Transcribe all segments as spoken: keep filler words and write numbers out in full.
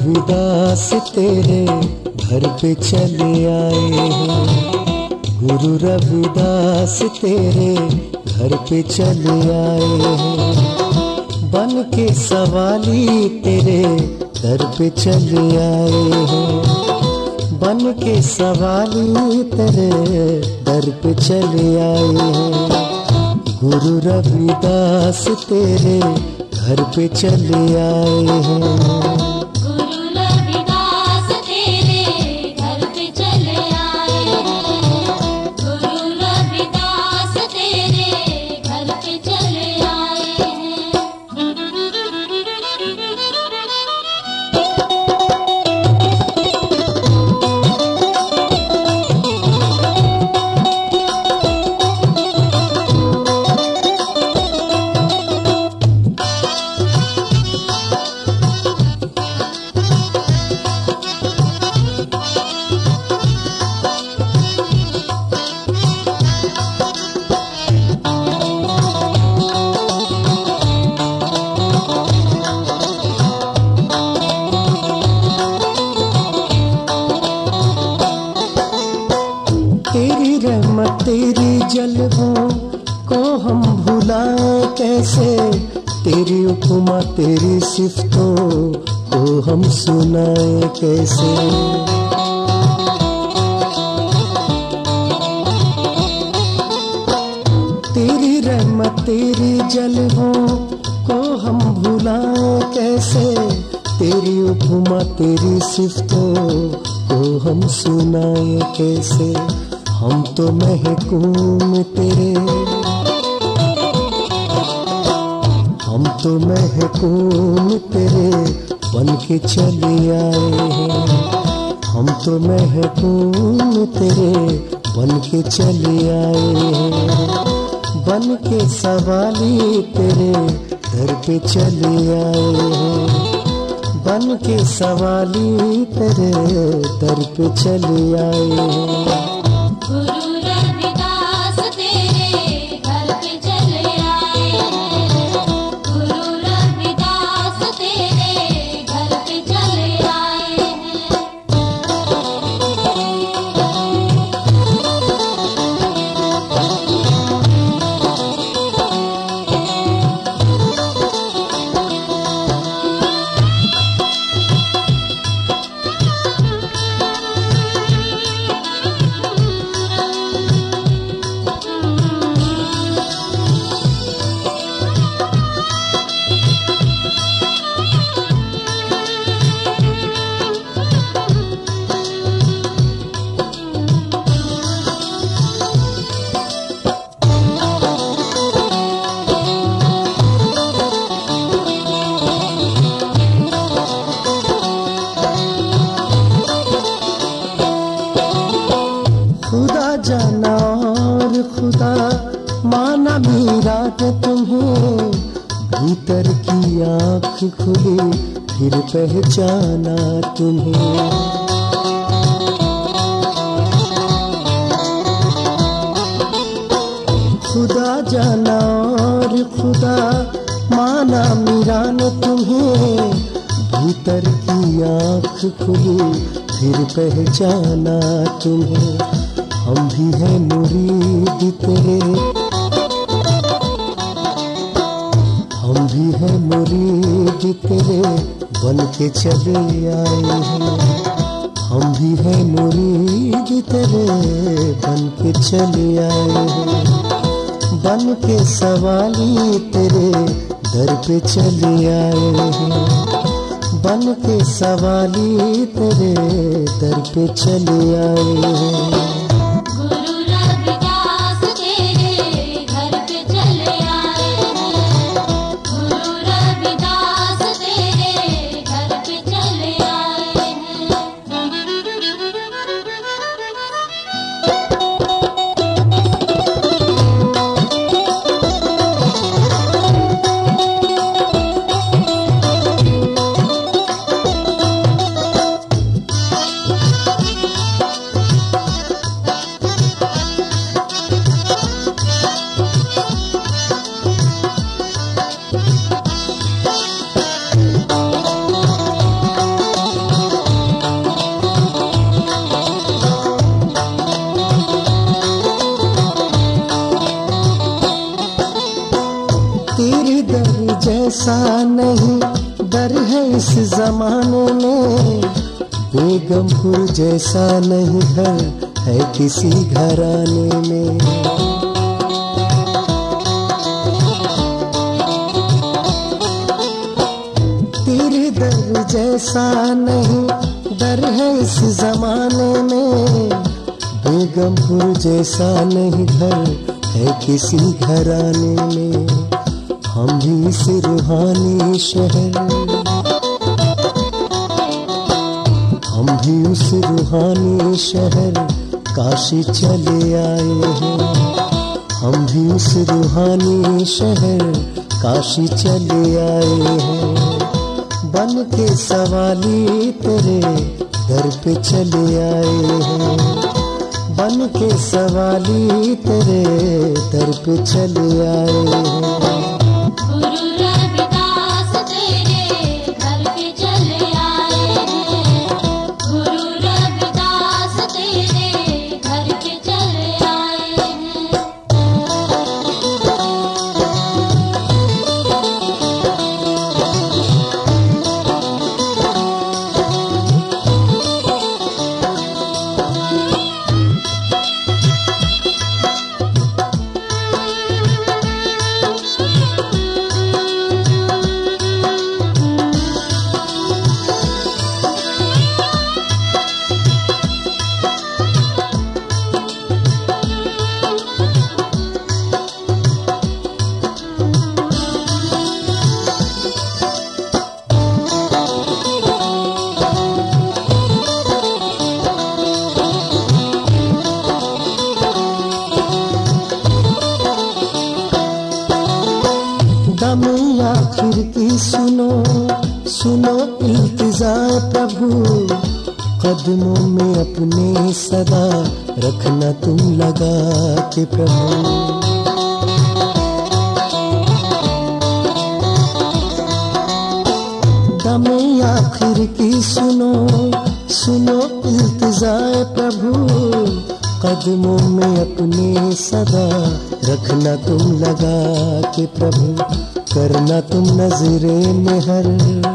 रविदास तेरे घर पे चले आए हैं। गुरु रविदास तेरे घर पे चले आए हैं। बन के सवाली तेरे दर पे चले आए हैं। बन के सवाली तेरे दर पे चले आए हैं। गुरु रविदास तेरे घर पे चले आए हैं। तेरी रहमत तेरी जलवों को हम भुलाएं कैसे, तेरी उपमा तेरी सिफ्तों को हम सुनाएं कैसे। तेरी रहमत तेरी जलवों को हम भुलाएं कैसे, तेरी उपमा तेरी सिफ्तों को हम सुनाएं कैसे। हम तो महकूम तेरे, हम तो महकूम तेरे बन के चले आए हैं। हम तो महकूम तेरे बन के चले आए हैं। बन के सवाली तेरे दर पे चले आए हैं। बन के सवाली तेरे दर पे चले आए हैं। खुदा जाना और खुदा माना मीरा के तुम्हें, भीतर की आँख खुली फिर पहचाना तुम्हें। खुदा जाना और खुदा माना मीरा ने तुम्हें, भीतर की आँख खुली फिर पहचाना तुम्हें। हम भी हैं मुरीद तेरे, हम भी हैं मुरीद तेरे बन के चले आए हैं। हम भी हैं मुरीद तेरे बन के चले आए हैं। बन के सवाली तेरे दर पे चले आए हैं। बन के सवाली तेरे दर पे चले आए हैं। दर जैसा नहीं दर है इस जमाने में, बेगमपुर जैसा नहीं घर है किसी घराने में। तेरे दर जैसा नहीं दर है इस जमाने में, बेगमपुर जैसा नहीं घर है किसी घराने में। हम भी इस रूहानी शहर, हम भी उस रूहानी शहर काशी चले आए हैं। हम भी उस रूहानी शहर काशी चले आए हैं। बन के सवाली तेरे दर पे चले आए हैं। बन के सवाली तेरे दर पे चले आए हैं। आखिर की सुनो सुनो इल्तिजाए प्रभु, कदमों में अपने सदा रखना तुम लगा के प्रभु। दमे आखिर की सुनो सुनो इल्तिजाए प्रभु, कदमों में अपने सदा रखना तुम लगा के प्रभु। करना तुम नजरे मेहर,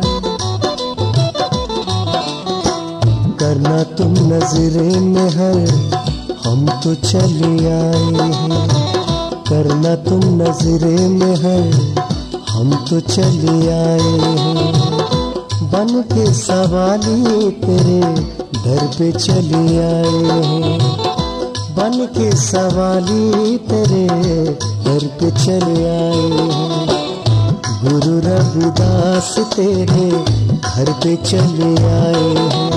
करना तुम नजरे मेहर, हम तो चले आए हैं। करना तुम नजरे मेहर, हम तो चले आए हैं। बन के सवाली तेरे दर पे चले आए हैं। बन के सवाली तेरे दर पे चले आए हैं। गुरु रविदास तेरे घर पे चले आए हैं।